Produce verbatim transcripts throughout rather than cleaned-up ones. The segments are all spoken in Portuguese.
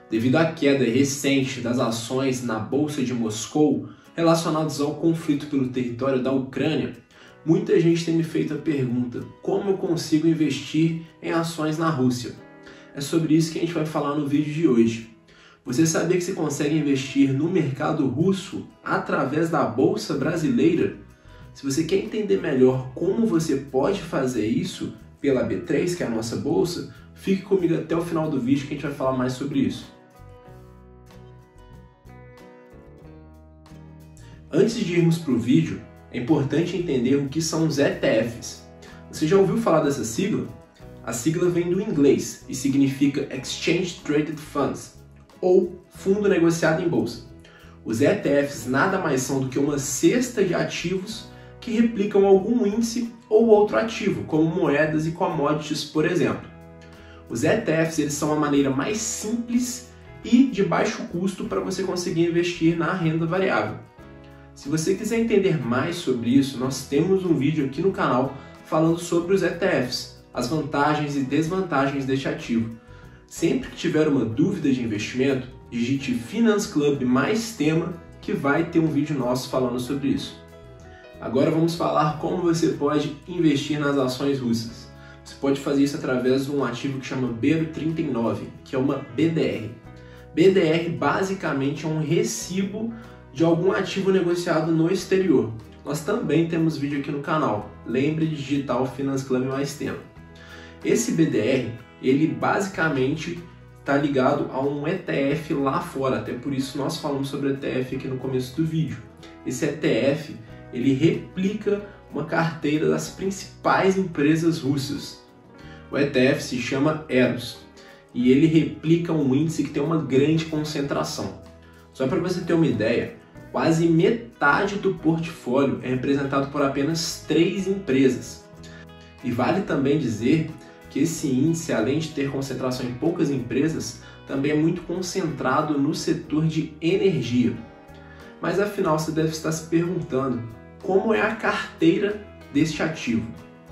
Devido à queda recente das ações na Bolsa de Moscou relacionadas ao conflito pelo território da Ucrânia, muita gente tem me feito a pergunta: como eu consigo investir em ações na Rússia? É sobre isso que a gente vai falar no vídeo de hoje. Você sabia que você consegue investir no mercado russo através da Bolsa Brasileira? Se você quer entender melhor como você pode fazer isso pela B três, que é a nossa bolsa, fique comigo até o final do vídeo que a gente vai falar mais sobre isso. Antes de irmos para o vídeo, é importante entender o que são os E T Fs. Você já ouviu falar dessa sigla? A sigla vem do inglês e significa Exchange Traded Funds, ou Fundo Negociado em Bolsa. Os E T Fs nada mais são do que uma cesta de ativos que replicam algum índice ou outro ativo, como moedas e commodities, por exemplo. Os E T Fs eles são a maneira mais simples e de baixo custo para você conseguir investir na renda variável. Se você quiser entender mais sobre isso, nós temos um vídeo aqui no canal falando sobre os E T Fs, as vantagens e desvantagens deste ativo. Sempre que tiver uma dúvida de investimento, digite Finance Club mais tema que vai ter um vídeo nosso falando sobre isso. Agora vamos falar como você pode investir nas ações russas. Você pode fazer isso através de um ativo que chama Bero trinta e nove, que é uma B D R. B D R basicamente é um recibo de algum ativo negociado no exterior. Nós também temos vídeo aqui no canal. Lembre de digitar o Finance Club mais tema. Esse B D R, ele basicamente está ligado a um E T F lá fora, até por isso nós falamos sobre E T F aqui no começo do vídeo. Esse E T F, ele replica uma carteira das principais empresas russas. O E T F se chama Eros e ele replica um índice que tem uma grande concentração. Só para você ter uma ideia, quase metade do portfólio é representado por apenas três empresas. E vale também dizer que esse índice, além de ter concentração em poucas empresas, também é muito concentrado no setor de energia. Mas afinal você deve estar se perguntando, como é a carteira deste ativo?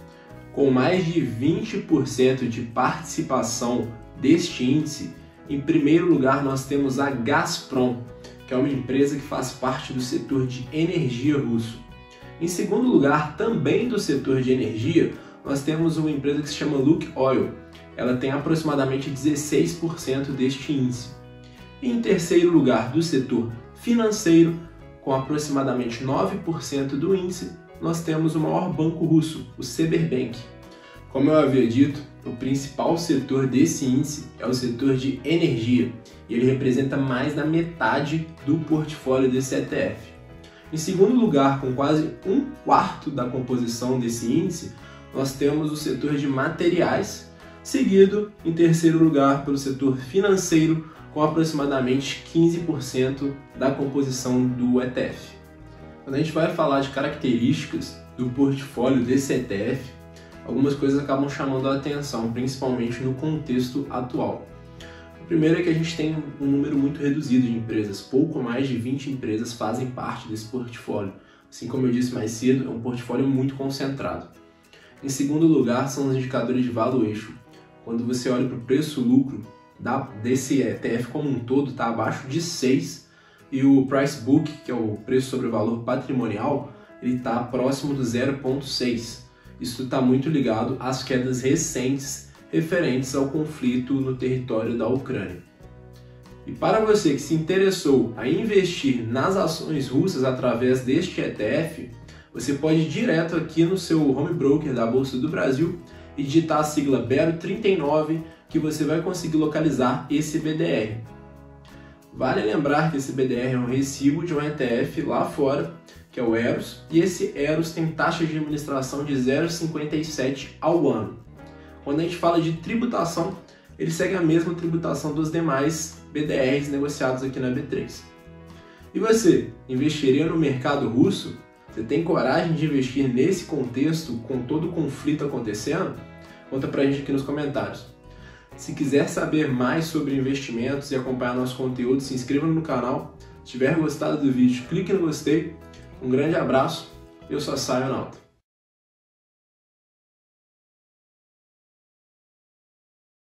Com mais de vinte por cento de participação deste índice, em primeiro lugar nós temos a Gazprom, que é uma empresa que faz parte do setor de energia russo. Em segundo lugar, também do setor de energia, nós temos uma empresa que se chama Lukoil. Ela tem aproximadamente dezesseis por cento deste índice. E em terceiro lugar, do setor financeiro, com aproximadamente nove por cento do índice, nós temos o maior banco russo, o Sberbank. Como eu havia dito, o principal setor desse índice é o setor de energia, e ele representa mais da metade do portfólio desse E T F. Em segundo lugar, com quase um quarto da composição desse índice, nós temos o setor de materiais, seguido em terceiro lugar pelo setor financeiro, com aproximadamente quinze por cento da composição do E T F. Quando a gente vai falar de características do portfólio desse E T F, algumas coisas acabam chamando a atenção, principalmente no contexto atual. O primeiro é que a gente tem um número muito reduzido de empresas, pouco mais de vinte empresas fazem parte desse portfólio. Assim como eu disse mais cedo, é um portfólio muito concentrado. Em segundo lugar, são os indicadores de valuation. Quando você olha para o preço-lucro desse E T F como um todo, está abaixo de seis, e o price book, que é o preço sobre o valor patrimonial, ele está próximo do zero vírgula seis. Isso está muito ligado às quedas recentes referentes ao conflito no território da Ucrânia. E para você que se interessou a investir nas ações russas através deste E T F, você pode ir direto aqui no seu home broker da Bolsa do Brasil e digitar a sigla Bero trinta e nove que você vai conseguir localizar esse B D R. Vale lembrar que esse B D R é um recibo de um E T F lá fora, que é o Eros, e esse Eros tem taxa de administração de zero vírgula cinquenta e sete ao ano. Quando a gente fala de tributação, ele segue a mesma tributação dos demais B D Rs negociados aqui na B três. E você, investiria no mercado russo? Você tem coragem de investir nesse contexto, com todo o conflito acontecendo? Conta pra gente aqui nos comentários. Se quiser saber mais sobre investimentos e acompanhar nosso conteúdo, se inscreva no canal. Se tiver gostado do vídeo, clique no gostei. Um grande abraço e eu só saio na alta.